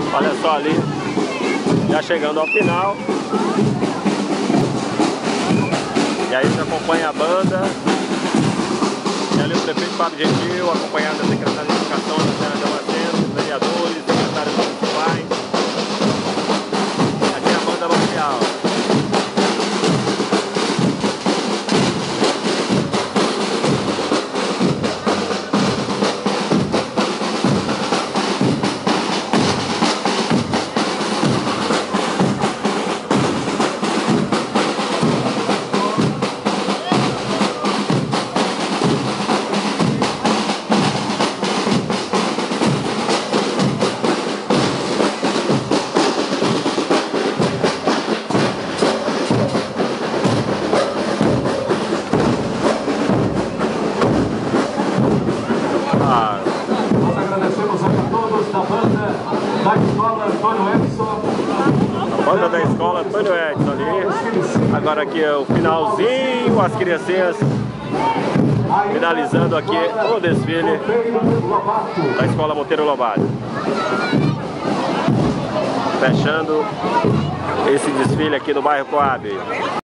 Olha só ali, já chegando ao final. E aí você acompanha a banda. E ali o prefeito Fábio Gentil, acompanhado da secretária de Educação, da Sena Damasceno, vereadores, secretários municipais. Aqui é a banda marcial. Nós agradecemos a todos da banda da escola Antônio Edson. A banda da escola Antônio Edson ali. Agora aqui é o finalzinho, as criancinhas finalizando aqui o desfile da escola Monteiro Lobato. Fechando esse desfile aqui no bairro Coab.